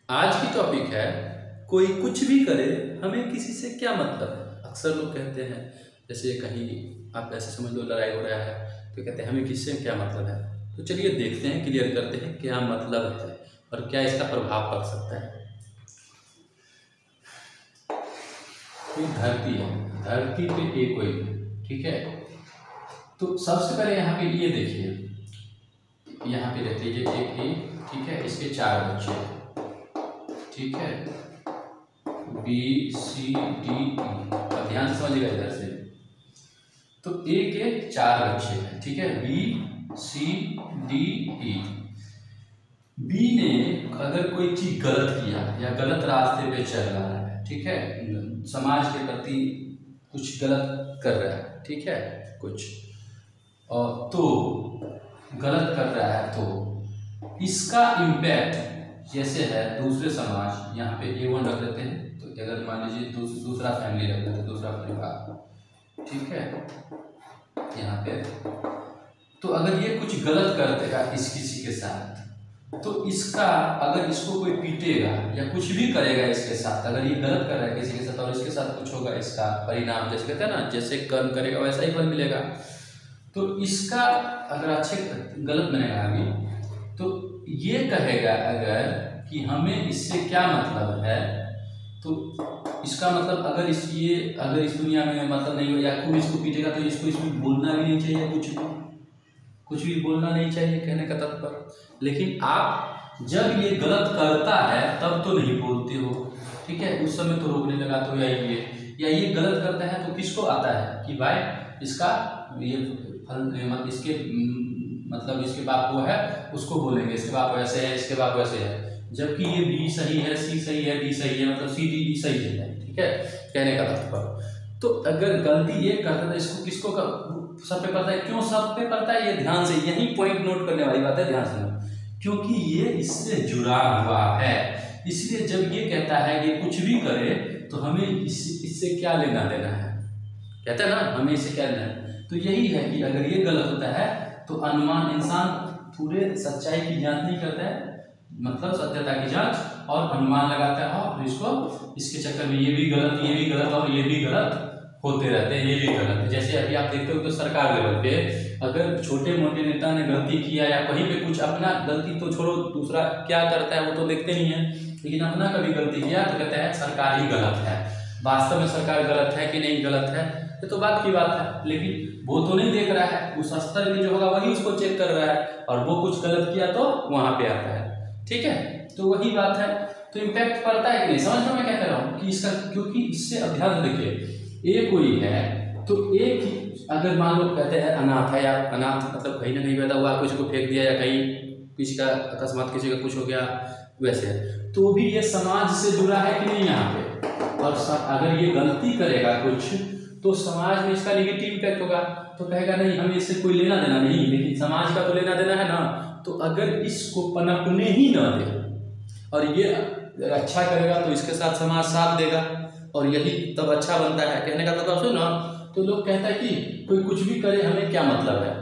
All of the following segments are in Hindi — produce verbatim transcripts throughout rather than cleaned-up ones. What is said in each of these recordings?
आज की टॉपिक है कोई कुछ भी करे हमें किसी से क्या मतलब है। अक्सर लोग कहते हैं, जैसे कहीं आप ऐसे समझ लो लड़ाई हो रहा है तो कहते हैं हमें किससे क्या मतलब है। तो चलिए देखते हैं, क्लियर करते हैं क्या मतलब है और क्या इसका प्रभाव पड़ सकता है। कोई धरती है, धरती पे एक कोई है, ठीक है। तो सबसे पहले यहाँ पे ये देखिए, यहाँ पे देख लीजिए एक ही, ठीक है, इसके चार बच्चे हैं, ठीक है, बी सी डी ई। अब ध्यान से समझिएगा इधर से। तो ए के चार बच्चे हैं, ठीक है, B C D E. B ने अगर कोई चीज गलत किया या गलत रास्ते पे चल रहा है, ठीक है, समाज के प्रति कुछ गलत कर रहा है, ठीक है, कुछ और तो गलत कर रहा है, तो इसका इम्पैक्ट जैसे है दूसरे समाज, यहाँ पे ए वन रख देते हैं, तो अगर मान लीजिए दूस, दूसरा फैमिली रख देते हैं, दूसरा परिवार, ठीक है, यहाँ पे तो अगर ये कुछ गलत कर देगा इस किसी के साथ, तो इसका अगर इसको कोई पीटेगा या कुछ भी करेगा इसके साथ, अगर ये गलत कर रहा है किसी के साथ और इसके साथ कुछ होगा, इसका परिणाम जैसे कहते हैं ना, जैसे कर्म करेगा वैसा ही फल मिलेगा। तो इसका अगर अच्छे गलत बनेगा अभी, तो ये कहेगा अगर कि हमें इससे क्या मतलब है, तो इसका मतलब अगर इस ये अगर इस दुनिया में मतलब नहीं हो या कोई इसको पीटेगा तो इसको इसमें बोलना भी नहीं चाहिए, कुछ भी कुछ भी बोलना नहीं चाहिए, कहने का तात्पर्य। लेकिन आप जब ये गलत करता है तब तो नहीं बोलते हो, ठीक है, उस समय तो रोकने लगा तो या ये या ये गलत करता है तो किसको आता है कि भाई इसका ये फल, इसके मतलब इसके बाप को है उसको बोलेंगे इसके बाप वैसे है, इसके बाप वैसे है, जबकि ये बी सही है, सी सही है, डी सही है, मतलब सी डी ई सही है, ठीक है, कहने का तात्पर्य। तो अगर गलती ये करता है इसको किसको कर, सब पे पड़ता है। क्यों सब पे पड़ता है, ये ध्यान से, यही पॉइंट नोट करने वाली बात है, ध्यान से, क्योंकि ये इससे जुड़ा हुआ है। इसलिए जब ये कहता है ये कुछ भी करे तो हमें इस, इससे क्या लेना देना है, कहता है ना हमें इससे क्या लेना है। तो यही है कि अगर ये गलत होता है तो अनुमान, इंसान पूरे सच्चाई की जांच नहीं करता है, मतलब सत्यता की जांच, और अनुमान लगाता है और इसको इसके चक्कर में ये भी गलत, ये भी गलत और ये भी गलत होते रहते हैं, ये भी गलत। जैसे अभी आप देखते हो तो सरकार लेवल पे अगर छोटे मोटे नेता ने गलती किया या कहीं पे कुछ अपना गलती तो छोड़ो, दूसरा क्या करता है वो तो देखते नहीं है, लेकिन अपना कभी गलती किया तो कहते हैं सरकार ही गलत है। वास्तव में सरकार गलत है कि नहीं गलत है ये तो बात की बात है, लेकिन वो तो नहीं देख रहा है, उस स्तर पे जो होगा वही उसको चेक कर रहा है, और वो कुछ गलत किया तो वहां पे आता है, ठीक है। तो वही बात है, तो इम्पैक्ट पड़ता है कि नहीं, समझ में मैं क्या कह रहा हूँ कि इसका, क्योंकि इससे अभ्यास देखिए, ए कोई है तो एक अगर मान लो कहते हैं अनाथ है, या अनाथ मतलब कहीं ना कहीं पैदा हुआ, किसी को फेंक दिया या कहीं किसी का अकस्मात किसी का कुछ हो गया वैसे, तो भी ये समाज से जुड़ा है कि नहीं यहाँ पे। और अगर ये गलती करेगा कुछ तो समाज में इसका नेगेटिव इम्पैक्ट होगा, तो कहेगा नहीं हमें इससे कोई लेना देना नहीं, लेकिन समाज का तो लेना देना है ना। तो अगर इसको पनपने ही ना दे और ये अच्छा करेगा तो इसके साथ समाज साथ देगा, और यही तब अच्छा बनता है, कहने का मतलब सुनो ना। तो लोग कहता है कि कोई कुछ भी करे हमें क्या मतलब है,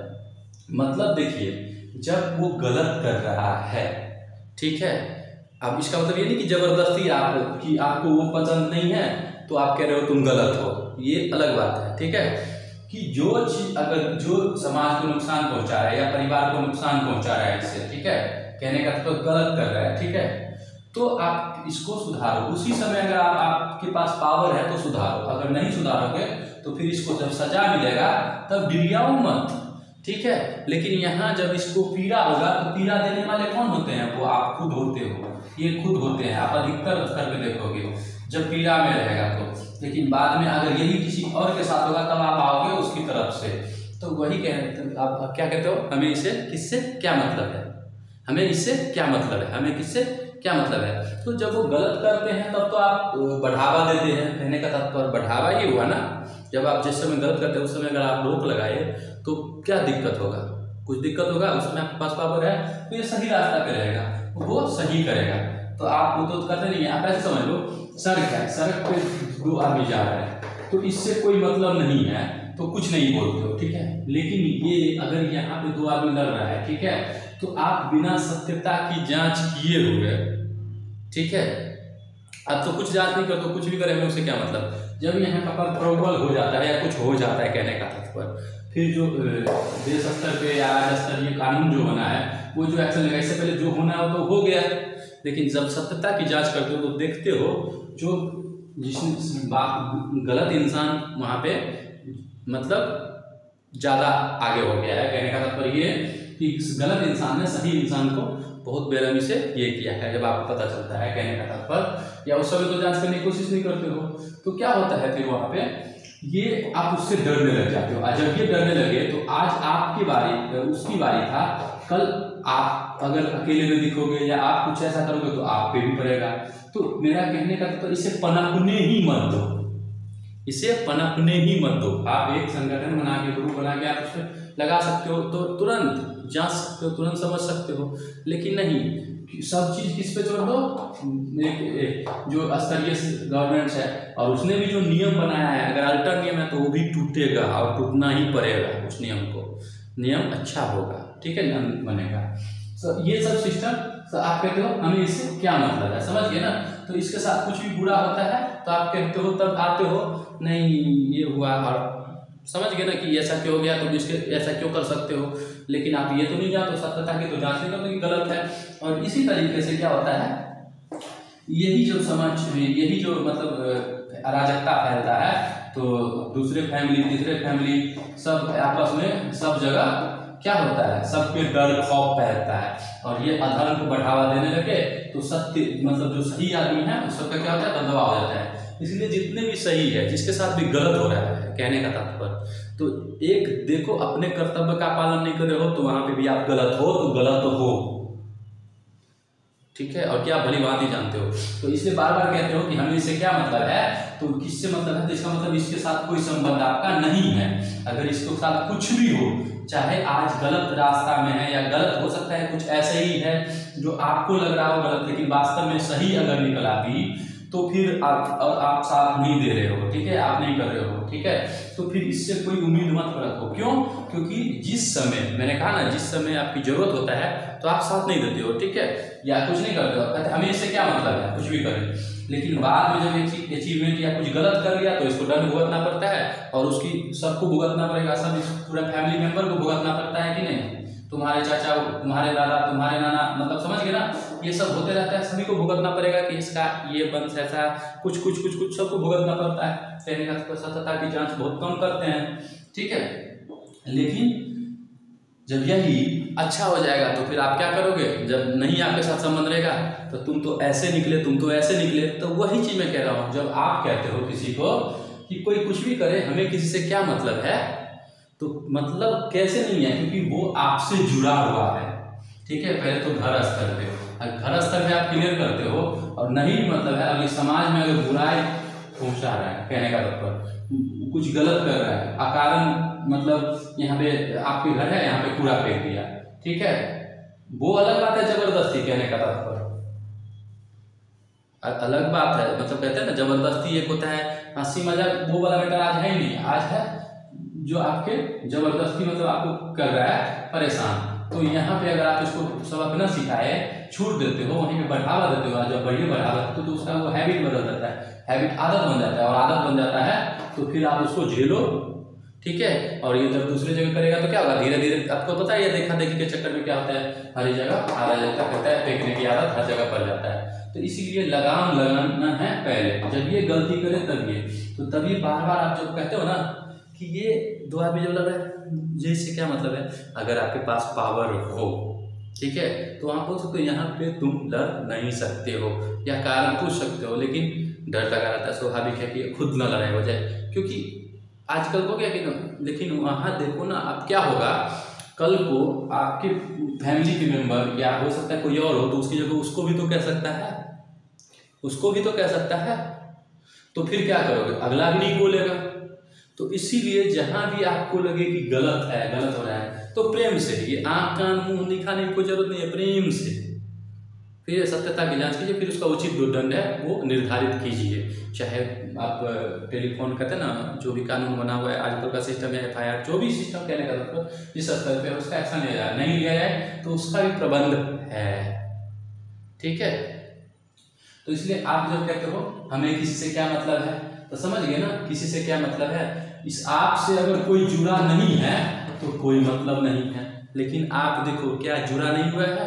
मतलब देखिए जब वो गलत कर रहा है, ठीक है, अब इसका मतलब ये नहीं कि जबरदस्ती आप कि आपको वो पसंद नहीं है तो आप कह रहे हो तुम गलत हो, ये अलग बात है, ठीक है, कि जो चीज अगर जो समाज को नुकसान पहुंचा रहा है या परिवार को नुकसान पहुंचा रहा है इससे, ठीक है, कहने का तो गलत कर रहा है, ठीक है, तो आप इसको सुधारो। उसी समय अगर आप आपके पास पावर है तो सुधारो, अगर नहीं सुधारोगे तो फिर इसको जब सजा मिलेगा तब डिरियाओ मत, ठीक है। लेकिन यहाँ जब इसको पीड़ा होगा तो पीड़ा देने वाले कौन होते हैं, वो आप खुद होते हो, ये खुद होते हैं, आप अधिकतर स्तर पे देखोगे जब पीड़ा में रहेगा तो, लेकिन बाद में अगर यही किसी और के साथ होगा तब आप आओगे उसकी तरफ से। तो वही कह, आप क्या कहते हो, हमें इससे किससे क्या मतलब है, हमें इससे क्या मतलब है, हमें किससे क्या मतलब है। तो जब वो गलत करते हैं तब तो आप बढ़ावा देते हैं, कहने का तात्पर्य बढ़ावा ही हुआ ना। जब आप जिस समय गलत करते हैं उस समय अगर आप रोक लगाए तो क्या दिक्कत होगा, कुछ दिक्कत होगा, उसमें आपके पास पावर है तो ये सही रास्ता पे रहेगा, वो सही करेगा। तो आप वो तो करते नहीं है, आप ऐसे समझ लो सड़क है, सड़क पे दो आदमी जा रहे हैं तो इससे कोई मतलब नहीं है तो कुछ नहीं बोलते हो, ठीक है, लेकिन ये अगर यहाँ पे दो आदमी लड़ रहा है, ठीक है, तो आप बिना सत्यता की जांच किए हुए ठीक है। अब तो कुछ जांच नहीं कर, तो कुछ भी करें हमें उससे क्या मतलब। जब यहाँ का पर प्रॉब्लम हो जाता है या कुछ हो जाता है कहने का तात्पर्य, फिर जो देश स्तर पे या राज्य स्तर ये कानून जो बना है वो जो एक्शन लेगा, इससे पहले जो होना हो तो हो गया। लेकिन जब सत्यता की जांच करते हो तो देखते हो जो जिस गलत इंसान वहाँ पे मतलब ज़्यादा आगे हो गया है। कहने का तात्पर्य ये कि इस गलत इंसान ने सही इंसान को बहुत बेरहमी से ये किया है, जब आपको पता चलता है। कहने का तात्पर्य या उस समय तो जांच करने की कोशिश नहीं करते हो, तो क्या होता है फिर वहाँ पे ये आप उससे डरने लग जाते हो। और जब ये डरने लगे तो आज आपकी बारी, उसकी बारी था, कल आप अगर अकेले में दिखोगे या आप कुछ ऐसा करोगे तो आप पे भी पड़ेगा। तो मेरा कहने का तो इसे पनपने ही मत दो, इसे पनपने ही मत दो। आप एक संगठन बना के, ग्रुप बना के आप उसमें लगा सकते हो तो तुरंत जांच सकते हो, तुरंत समझ सकते हो। लेकिन नहीं, सब चीज़ किस पे छोड़ दो, एक जो स्तरीय गवर्नमेंट है और उसने भी जो नियम बनाया है, अगर अल्टर नियम है तो वो भी टूटेगा और टूटना ही पड़ेगा उस नियम को। नियम अच्छा होगा, ठीक है, नियम बनेगा। तो ये सब सिस्टम तो आप कहते हो हमें इससे क्या मतलब है, समझ गए ना। तो इसके साथ कुछ भी बुरा होता है तो आप कहते हो, तब आते हो नहीं ये हुआ और समझ गए ना कि ऐसा क्यों हो गया, तो इसके ऐसा क्यों कर सकते हो। लेकिन आप ये तो नहीं जानते, सत्यता की तो जांच नहीं करते कि गलत है। और इसी तरीके से क्या होता है, यही जो समाज, यही जो मतलब अराजकता फैलता है, तो दूसरे फैमिली, तीसरे फैमिली, सब आपस में सब जगह क्या होता है, सबके डर खौफ फैलता है और ये अधर्म को बढ़ावा देने लगे तो सत्य मतलब जो सही आदमी है उस सबका क्या होता है, दबदबा हो जाता है। इसलिए जितने भी सही है, जिसके साथ भी गलत हो रहा है, कहने का तात्पर्य तो एक देखो, अपने कर्तव्य का पालन नहीं कर रहे हो तो वहां पे भी आप गलत हो तो गलत हो, ठीक है। और क्या भली बात ही जानते हो, तो इसलिए बार बार कहते हो कि हमें इससे क्या मतलब है, तो किससे मतलब है, तो इसका मतलब इसके साथ कोई संबंध आपका नहीं है। अगर इसके साथ कुछ भी हो, चाहे आज गलत रास्ता में है या गलत हो सकता है कुछ ऐसे ही है जो आपको लग रहा हो गलत, लेकिन वास्तव में सही अगर निकला भी तो फिर आप और आप साथ नहीं दे रहे हो, ठीक है, आप नहीं कर रहे हो, ठीक है। तो फिर इससे कोई उम्मीद मत रखो। क्यों? क्योंकि जिस समय मैंने कहा ना, जिस समय आपकी जरूरत होता है तो आप साथ नहीं देते हो, ठीक है, या कुछ नहीं करते हो, कहते हमें इससे क्या मतलब है, कुछ भी करें। लेकिन बाद में जब अचीवमेंट या कुछ गलत कर लिया तो इसको दंड भुगतना पड़ता है और उसकी सबको भुगतना पड़ेगा, सब पूरा फैमिली मेंबर को भुगतना पड़ता है कि नहीं। तुम्हारे चाचा, तुम्हारे दादा, तुम्हारे नाना, मतलब समझ गए ना, ये सब होते रहता है, सभी को भुगतना पड़ेगा कि इसका ये वंश ऐसा, कुछ कुछ कुछ कुछ सबको भुगतना पड़ता है। कहने का सत्यता की जांच बहुत कम करते हैं, ठीक है। लेकिन जब यही अच्छा हो जाएगा तो फिर आप क्या करोगे, जब नहीं आपके साथ संबंध रहेगा तो तुम तो ऐसे निकले, तुम तो ऐसे निकले। तो वही चीज मैं कह रहा हूँ, जब आप कहते हो किसी को कि कोई कुछ भी करे, हमें किसी से क्या मतलब है, तो मतलब कैसे नहीं है, क्योंकि वो आपसे जुड़ा हुआ है, ठीक है। पहले तो घर स्तर पे, घर स्तर पे आप क्लियर करते हो, और नहीं मतलब है अभी समाज में अगर बुराई पहुंचा रहा है, कहने का मतलब कुछ गलत कर रहा है अकारण, मतलब यहाँ पे आपके घर है, यहाँ पे कूड़ा फेंक दिया, ठीक है, वो अलग बात है, जबरदस्ती, कहने का तात्पर्य अलग बात है। मतलब कहते हैं ना, जबरदस्ती एक होता है, हंसी मजाक, वो वाला बेटा आज है ही नहीं, आज है जो आपके जबरदस्ती मतलब आपको कर रहा है परेशान। तो यहाँ पे अगर आप इसको सबक न सिखाए, छूट देते हो, वहीं पे बढ़ावा देते हो, जब बढ़िया बढ़ावा देते हो तो उसका वो हैबिट बदल जाता है, हैबिट आदत बन जाता है, और आदत बन जाता है तो फिर आप उसको झेलो, ठीक है। और ये जब दूसरे जगह करेगा तो क्या होगा, धीरे धीरे आपको पता है, ये देखा देखी के चक्कर में क्या होता है, हर जगह आधा जाता कहता है, फेंकने की आदत हर जगह पड़ जाता है। तो इसीलिए लगाम लगाना है पहले, जब ये गलती करे तब ये, तो तभी बार बार आप जब कहते हो ना कि ये दो आदमी जो लग रहा है, ये इससे क्या मतलब है, अगर आपके पास पावर हो, ठीक है, तो आप बोल सकते हो यहाँ पे तुम लड़ नहीं सकते हो या कारण पूछ सकते हो, लेकिन डर लगा रहता है, स्वाभाविक है कि खुद न लड़ाई हो जाए, क्योंकि आजकल को क्या कि ना, लेकिन वहाँ देखो ना, अब क्या होगा, कल को आपके फैमिली के मेंबर या हो सकता है कोई और हो, तो उसकी जगह उसको भी तो कह सकता है, उसको भी तो कह सकता है, तो फिर क्या करोगे, अगला भी नहीं बोलेगा। तो इसीलिए जहां भी आपको लगे कि गलत है, गलत हो रहा है, तो प्रेम से, ये आंख कान मुंह दिखाने की कोई जरूरत नहीं है, प्रेम से फिर सत्यता की जांच कीजिए, फिर उसका उचित जो दंड है वो निर्धारित कीजिए। चाहे आप टेलीफोन कहते हैं ना, जो भी कानून बना हुआ है आजकल का सिस्टम है, एफ आई आर, जो भी सिस्टम कहने का मतलब जिस स्तर पे उसका एक्शन लिया जाए, नहीं लिया जाए तो उसका भी प्रबंध है, ठीक है। तो इसलिए आप जब कहते हो हमें किसी से क्या मतलब है, तो समझ गए ना किसी से क्या मतलब है। इस आप से अगर कोई जुड़ा नहीं है तो कोई मतलब नहीं है। लेकिन आप देखो क्या जुड़ा नहीं हुआ है,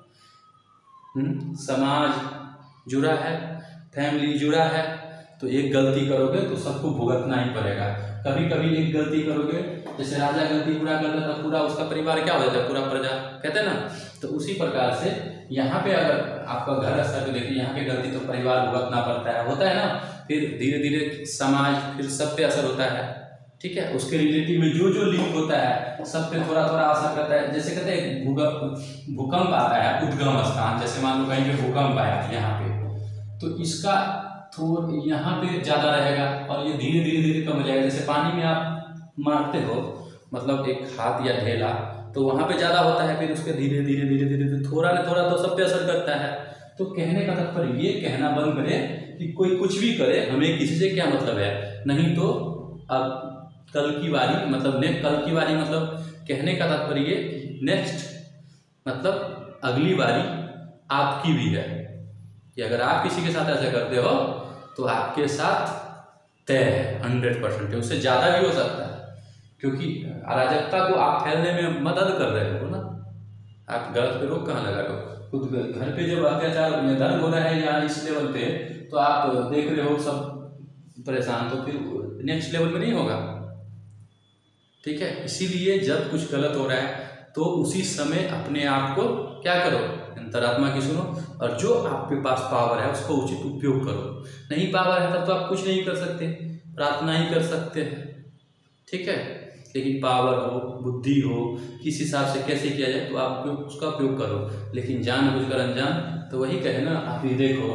हुँ? समाज जुड़ा है, फैमिली जुड़ा है, तो एक गलती करोगे तो सबको भुगतना ही पड़ेगा। कभी कभी एक गलती करोगे, जैसे राजा गलती पूरा कर देता तो पूरा उसका परिवार क्या हो जाता है, पूरा प्रजा, कहते हैं ना। तो उसी प्रकार से यहाँ पे अगर आपका घर स्तर पे देखिए, यहाँ पे गलती तो परिवार भुगतना पड़ता है, होता है ना। फिर धीरे धीरे समाज, फिर सब पे असर होता है, ठीक है। उसके रिलेटिव में जो जो लिंक होता है सब पे थोड़ा थोड़ा असर करता है। जैसे कहते हैं भूकंप भूकंप आता है उद्गम स्थान, जैसे मान लो कहीं पे भूकंप आया यहाँ पे, तो इसका थोड़ा यहाँ पे ज़्यादा रहेगा और ये धीरे धीरे धीरे कम हो जाएगा। जैसे पानी में आप मारते हो मतलब एक हाथ या ढेला, तो वहाँ पे ज़्यादा होता है, फिर उसके धीरे धीरे धीरे धीरे थोड़ा न थोड़ा तो सब पे असर करता है। तो कहने का तात्पर्य ये कहना बंद करे कि कोई कुछ भी करे हमें किसी से क्या मतलब है, नहीं तो अब कल की बारी मतलब नेक्स्ट कल की बारी मतलब कहने का तात्पर्य ये नेक्स्ट मतलब अगली बारी आपकी भी है, कि अगर आप किसी के साथ ऐसा करते हो तो आपके साथ तय है हंड्रेड परसेंट, उससे ज़्यादा भी हो सकता है, क्योंकि अराजकता को आप फैलने में मदद कर रहे हो ना। आप गलत पे रोक कहाँ लगा रहे हो, खुद घर पे जब अत्याचार दर्द हो रहा है यहाँ इस लेवल पे, तो आप देख रहे हो सब परेशान, तो फिर नेक्स्ट लेवल में नहीं होगा, ठीक है। इसीलिए जब कुछ गलत हो रहा है तो उसी समय अपने आप को क्या करो, अंतरात्मा की सुनो, और जो आपके पास पावर है उसको उचित उपयोग करो। नहीं पावर है तब तो आप कुछ नहीं कर सकते, प्रार्थना ही कर सकते हैं, ठीक है। लेकिन पावर हो, बुद्धि हो, किस हिसाब से कैसे किया जाए तो आप उसका उपयोग करो। लेकिन जानबूझकर अनजान, तो वही कहे ना, आप ये देखो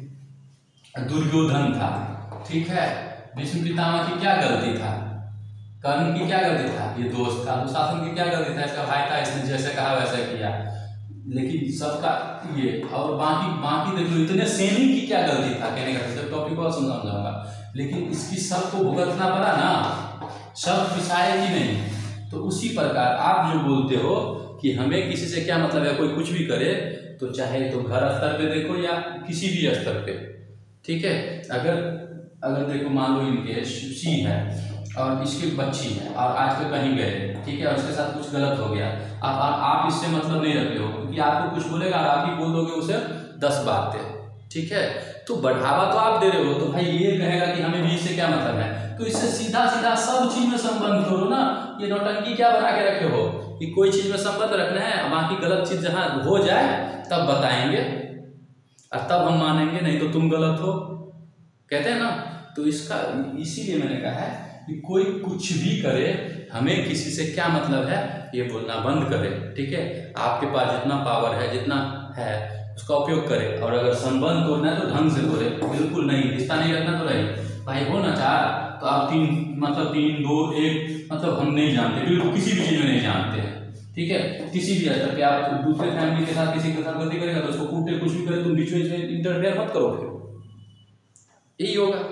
दुर्योधन था, ठीक है, भीष्म पितामह की क्या गलती था, कर्ण की क्या गलती था, ये दोस्त था, दुशासन की क्या गलती था, इसका भाई था, इसने जैसे कहा वैसा किया। लेकिन सबका ये, और बाकी बाकी देख लो इतने सैनिक की क्या गलती था, कहने का सब टॉपिक को समझाऊंगा, लेकिन इसकी सबको भुगतना पड़ा ना, सब पिसाए ही नहीं। तो उसी प्रकार आप जो बोलते हो कि हमें किसी से क्या मतलब है, कोई कुछ भी करे, तो चाहे तो घर स्तर पे देखो या किसी भी स्तर पे, ठीक है। अगर अगर देखो मान लो इनके सी है और इसकी बच्ची है और आज के कहीं गए, ठीक है, और उसके साथ कुछ गलत हो गया, आप आप, आप इससे मतलब नहीं रखते हो, क्योंकि आपको कुछ बोलेगा और आप ही बोल दोगे उसे दस बातें, ठीक है। तो बढ़ावा तो आप दे रहे हो, तो भाई ये कहेगा कि हमें भी इससे क्या मतलब है, तो इससे सीधा सीधा सब चीज में संबंध करो ना। ये नौटंकी क्या बना के रखे हो कि कोई चीज में संबंध रखना है, बाकी गलत चीज जहाँ हो जाए तब बताएंगे और तब हम मानेंगे, नहीं तो तुम गलत हो, कहते हैं ना। तो इसका इसीलिए मैंने कहा है कि कोई कुछ भी करे हमें किसी से क्या मतलब है ये बोलना बंद करे, ठीक है। आपके पास जितना पावर है, जितना है, उसका उपयोग करे। और अगर संबंध तोड़ना है तो ढंग से तोड़े, बिल्कुल नहीं, रिश्ता नहीं रखना तो रही भाई हो ना चार, तो आप तीन मतलब तीन दो एक मतलब हम नहीं जानते, बिल्कुल किसी भी चीज़ में नहीं जानते हैं, ठीक है। किसी भी स्तर पे आप दूसरे फैमिली के साथ किसी के साथ गलती करेगा तो उसको कूटे कुछ भी करे, तुम बीच में इंटरफेयर मत करो, फिर यही होगा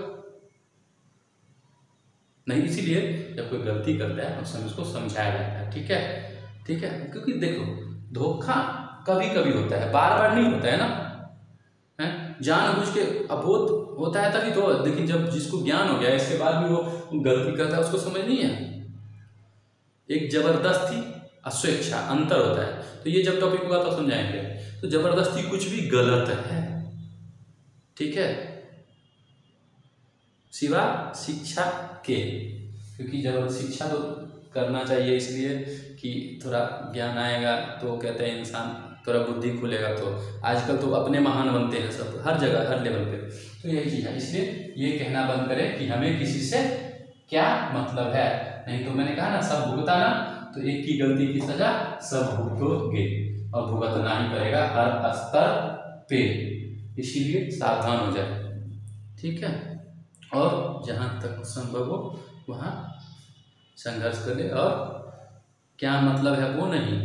नहीं। इसीलिए जब कोई गलती करता है उस समय उसको समझाया जाता है, ठीक है, ठीक है। क्योंकि देखो धोखा कभी कभी होता है, बार बार नहीं होता है ना, है जानबूझ के अबोध होता है तभी तो। लेकिन जब जिसको ज्ञान हो गया इसके बाद भी वो गलती करता है, उसको समझ नहीं है। एक जबरदस्ती और स्वेच्छा अंतर होता है, तो ये जब टॉपिक होगा तो समझाएंगे। तो जबरदस्ती कुछ भी गलत है, ठीक है, सिवा शिक्षा के, क्योंकि जब शिक्षा तो करना चाहिए इसलिए कि थोड़ा ज्ञान आएगा, तो कहते हैं इंसान थोड़ा बुद्धि खुलेगा। तो आजकल तो अपने महान बनते हैं सब, हर जगह हर लेवल पे, तो यही चीज़ है। इसलिए ये कहना बंद करें कि हमें किसी से क्या मतलब है, नहीं तो मैंने कहा ना सब भुगताना, तो एक की गलती की सजा सब भुगतोगे और भुगतना ही पड़ेगा हर स्तर पे, इसीलिए सावधान हो जाए, ठीक है। और जहाँ तक संभव हो वहाँ संघर्ष करें, और क्या मतलब है वो नहीं,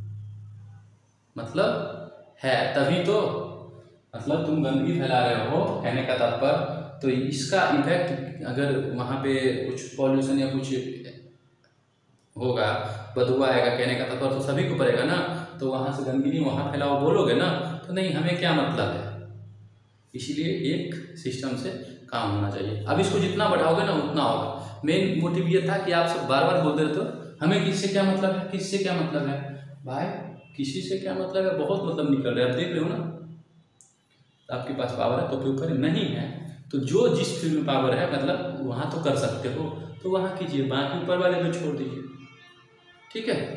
मतलब है तभी तो, मतलब तुम गंदगी फैला रहे हो कहने का तात्पर्य, तो इसका इफेक्ट अगर वहाँ पे कुछ पॉल्यूशन या कुछ होगा, बदबू आएगा कहने का तात्पर्य तो सभी को पड़ेगा ना। तो वहाँ से गंदगी नहीं वहाँ फैलाओ बोलोगे ना, तो नहीं हमें क्या मतलब है, इसीलिए एक सिस्टम से काम होना चाहिए। अब इसको जितना बढ़ाओगे ना उतना होगा। मेन मोटिव ये था कि आप सब बार बार बोलते रहते हो हमें किससे क्या मतलब है, किससे क्या मतलब है। भाई किसी से क्या मतलब है, बहुत मतलब निकल रहे हैं। आप देख रहे हो ना, आपके पास पावर है तो क्यों करें, नहीं है तो जो जिस फील्ड में पावर है मतलब वहाँ तो कर सकते हो तो वहाँ कीजिए, बाकी ऊपर वाले को छोड़ दीजिए, ठीक है।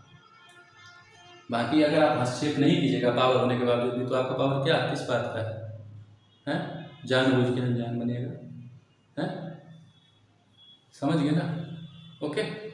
बाकी अगर आप हस्तक्षेप नहीं कीजिएगा पावर होने के बावजूद भी तो आपका पावर क्या किस बात का है, हैं जानबूझ के अनजान बनेगा, हैं, समझ गए ना। ओके।